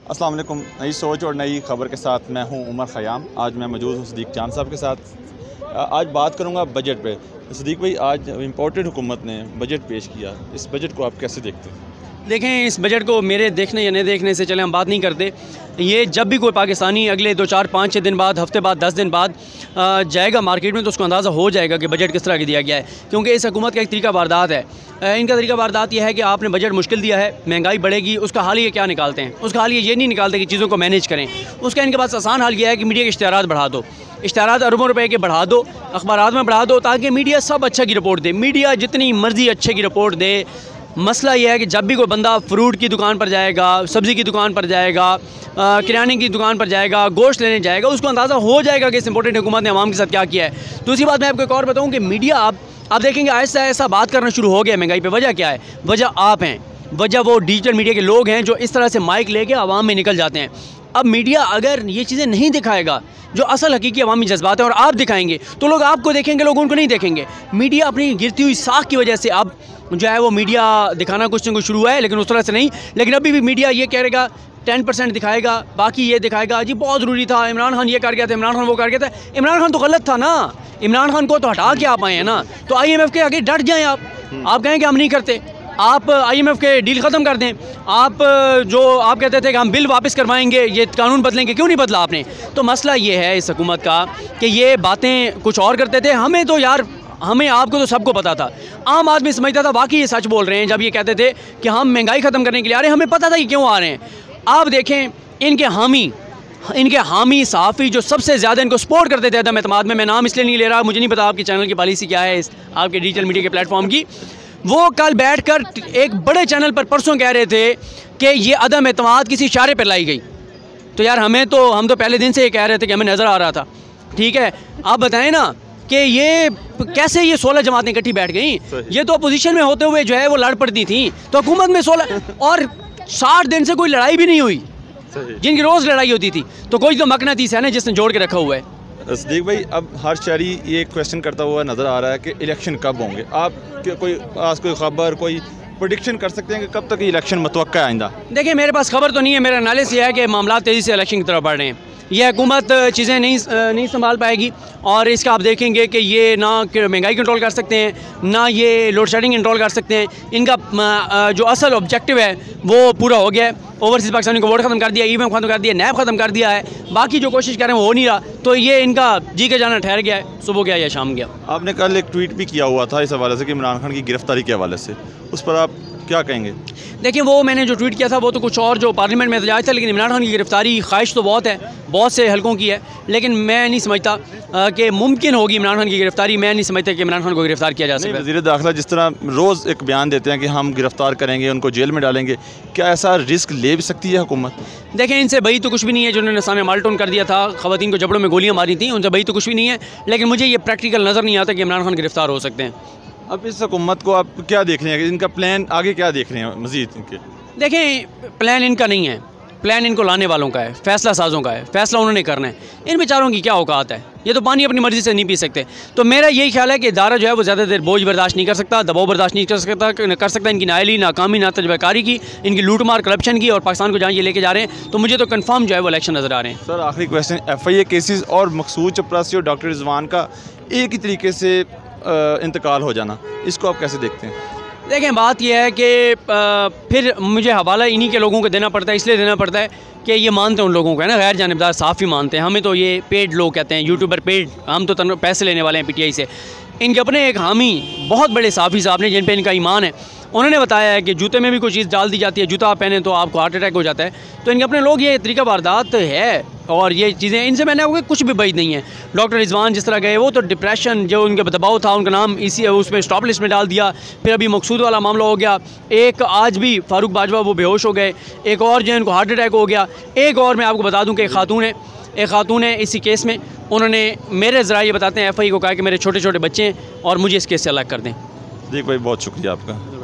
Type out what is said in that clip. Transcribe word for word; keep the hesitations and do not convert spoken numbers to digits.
अस्सलाम वालेकुम। नई सोच और नई ख़बर के साथ मैं हूं उमर ख़याम। आज मैं मौजूद हूं सदीक चांद साहब के साथ। आज बात करूंगा बजट पे। सदीक भाई, आज इम्पोर्टेड हुकूमत ने बजट पेश किया, इस बजट को आप कैसे देखते हैं? देखें, इस बजट को मेरे देखने या नहीं देखने से चले हम बात नहीं करते। ये जब भी कोई पाकिस्तानी अगले दो चार पाँच छः दिन बाद, हफ्ते बाद, दस दिन बाद जाएगा मार्केट में तो उसको अंदाज़ा हो जाएगा कि बजट किस तरह का दिया गया है। क्योंकि इस हुकूमत का एक तरीका वारदात है। इनका तरीका वारदात यह है कि आपने बजट मुश्किल दिया है, महंगाई बढ़ेगी, उसका हाल ये क्या निकालते हैं? उसका हाल ये ये नहीं निकालते कि चीज़ों को मैनेज करें। उसका इनके पास आसान हाल यह है कि मीडिया के इश्तिहारात बढ़ा दो, इश्तिहारात अरबों रुपए के बढ़ा दो, अखबारात में बढ़ा दो, ताकि मीडिया सब अच्छा की रिपोर्ट दे। मीडिया जितनी मर्जी अच्छे की रिपोर्ट दे। मसला यह है कि जब भी कोई बंदा फ्रूट की दुकान पर जाएगा, सब्ज़ी की दुकान पर जाएगा, किराने की दुकान पर जाएगा, गोश्त लेने जाएगा, उसको अंदाज़ा हो जाएगा कि इस इंपॉर्टेंट हुकूमत ने आवाम के साथ क्या किया है। दूसरी बात मैं आपको एक और बताऊँ कि मीडिया आप आप देखेंगे ऐसा ऐसा बात करना शुरू हो गया महंगाई पे। वजह क्या है? वजह आप हैं, वजह वो डिजिटल मीडिया के लोग हैं जो इस तरह से माइक लेके आवाम में निकल जाते हैं। अब मीडिया अगर ये चीज़ें नहीं दिखाएगा जो असल हकीकी अवामी जज्बात हैं, और आप दिखाएंगे तो लोग आपको देखेंगे, लोग उनको नहीं देखेंगे। मीडिया अपनी गिरती हुई साख की वजह से अब जो है वो मीडिया दिखाना कुछ न कुछ शुरू हुआ है, लेकिन उस तरह से नहीं। लेकिन अभी भी मीडिया ये कहेगा टेन परसेंट दिखाएगा, बाकी ये दिखाएगा जी बहुत ज़रूरी था, इमरान खान ये कर गया था, इमरान खान वो कर गया था। इमरान खान तो गलत था ना, इमरान खान को तो हटा के आप आए हैं ना, तो आई एम एफ के आगे डट जाएँ आप आप कहें कि हम नहीं करते। आप आई एम एफ के डील ख़त्म कर दें। आप जो आप कहते थे कि हम बिल वापस करवाएंगे, ये कानून बदलेंगे, क्यों नहीं बदला आपने? तो मसला ये है इस हुकूमत का कि ये बातें कुछ और करते थे। हमें तो यार हमें आपको तो सबको पता था, आम आदमी समझता था वाकई ये सच बोल रहे हैं जब ये कहते थे कि हम महंगाई ख़त्म करने के लिए आ रहे हैं। हमें पता था कि क्यों आ रहे हैं। आप देखें इनके हामी इनके हामी सहाफ़ी जो सबसे ज़्यादा इनको सपोर्ट करते थे अदम एतमाद में, मैं नाम इसलिए नहीं ले रहा, मुझे नहीं पता आपके चैनल की पॉलिसी क्या है इस आपके डिजिटल मीडिया के प्लेटफॉर्म की। वो कल बैठकर एक बड़े चैनल पर परसों कह रहे थे कि ये अदम एतमाद किसी इशारे पर लाई गई। तो यार हमें तो हम तो पहले दिन से ये कह रहे थे कि हमें नज़र आ रहा था। ठीक है, आप बताएं ना कि ये कैसे ये सोलह जमातें इकट्ठी बैठ गई। ये तो अपोजिशन में होते हुए जो है वो लड़ पड़ती थी, तो हुकूमत में सोलह और साठ दिन से कोई लड़ाई भी नहीं हुई, जिनकी रोज़ लड़ाई होती थी। तो कोई तो मकनातीस है ना जिसने जोड़ के रखा हुआ है। सदीक भाई, अब हर शहरी ये क्वेश्चन करता हुआ नज़र आ रहा है कि इलेक्शन कब होंगे। आप कोई आज कोई ख़बर, कोई प्रेडिक्शन कर सकते हैं कि कब तक इलेक्शन मुतवक्का है आइंदा? देखिए, मेरे पास खबर तो नहीं है, मेरा एनालिसिस ये है कि मामला तेज़ी से इलेक्शन की तरफ बढ़ रहे हैं। यह हुकूमत चीज़ें नहीं नहीं संभाल पाएगी, और इसका आप देखेंगे कि ये ना महंगाई कंट्रोल कर सकते हैं, ना ये लोड शेडिंग कंट्रोल कर सकते हैं। इनका जो असल ऑब्जेक्टिव है वो पूरा हो गया है। ओवरसीज़ पाकिस्तानी को वोट ख़त्म कर दिया, ई वी एम ख़त्म कर दिया, नैब ख़त्म कर दिया है। बाकी जो कोशिश कर रहे हैं वो हो नहीं रहा, तो ये इनका जी के जाना ठहर गया है। सुबह गया या शाम गया। आपने कल एक ट्वीट भी किया हुआ था इस हवाले से कि इमरान खान की गिरफ्तारी के हवाले से, उस पर आप क्या कहेंगे? देखिए, वो मैंने जो ट्वीट किया था वो तो कुछ और जो पार्लियामेंट में एहतजाज था, लेकिन इमरान खान की गिरफ्तारी ख्वाहिश तो बहुत है, बहुत से हलकों की है, लेकिन मैं नहीं समझता कि मुमकिन होगी इमरान खान की गिरफ्तारी। मैं नहीं समझता कि इमरान खान को गिरफ्तार किया जा सकता है। वज़ीर दाखिला जिस तरह रोज़ एक बयान देते हैं कि हम गिरफ्तार करेंगे, उनको जेल में डालेंगे, क्या ऐसा रिस्क ले भी सकती है हुकूमत? देखें, इनसे बही तो कुछ भी नहीं है। जिन्होंने सामने माल्टोन कर दिया था, ख़वातीन को जबड़ों में गोलियाँ मारी थी, उनसे बही तो कुछ भी नहीं है। लेकिन मुझे ये प्रैक्टिकल नज़र नहीं आता कि इमरान खान गिरफ्तार हो सकते हैं। अब इस हुकूमत को आप क्या देख रहे हैं, इनका प्लान आगे क्या देख रहे हैं मज़ीद इनके? देखें, प्लान इनका नहीं है, प्लान इनको लाने वालों का है, फैसला साजों का है। फैसला उन्होंने करना है। इन बेचारों की क्या औकात है? ये तो पानी अपनी मर्ज़ी से नहीं पी सकते। तो मेरा यही ख्याल है कि इदारा जो है वो ज़्यादा देर बोझ बर्दाश्त नहीं कर सकता, दबाव बर्दाश्त नहीं कर सकता कर सकता इनकी नाअहली, नाकामी, ना तजर्बाकारी की, इनकी लूट मार, करप्शन की, और पाकिस्तान को जहाँ ये लेके जा रहे हैं। तो मुझे तो कन्फर्म जो है वो इलेक्शन नज़र आ रहे हैं। सर, आखिरी question, F I A cases और मकसूद चपरासी और डॉक्टर रिजवान का एक ही तरीके से इंतकाल हो जाना, इसको आप कैसे देखते हैं? देखें, बात यह है कि फिर मुझे हवाला इन्हीं के लोगों को देना पड़ता है, इसलिए देना पड़ता है कि ये मानते हैं उन लोगों को, है ना, गैर जानिबदार साफ़ ही मानते हैं। हमें तो ये पेड लोग कहते हैं, यूट्यूबर पेड, हम तो पैसे लेने वाले हैं पी टी आई से। इनके अपने एक हामी बहुत बड़े साफ़ी साहब ने, जिन पे इनका ईमान है, उन्होंने बताया है कि जूते में भी कोई चीज़ डाल दी जाती है, जूता आप पहने तो आपको हार्ट अटैक हो जाता है। तो इनके अपने लोग, ये तरीका वारदात है, और ये चीज़ें इनसे मैंने आपको कुछ भी बईद नहीं है। डॉक्टर रिजवान जिस तरह गए, वो तो डिप्रेशन जो उनके दबाव था, उनका नाम इसी उसमें स्टॉप लिस्ट में डाल दिया। फिर अभी मकसूद वाला मामला हो गया, एक आज भी फारूक बाजवा वो बेहोश हो गए, एक और जो है उनको हार्ट अटैक हो गया। एक और मैं आपको बता दूँ कि एक खातून है एक खातून है इसी केस में, उन्होंने मेरे ज़रा ये बताते हैं एफ आई को कहा कि मेरे छोटे छोटे बच्चे हैं और मुझे इस केस से अलग कर दें। देख भाई, बहुत शुक्रिया आपका।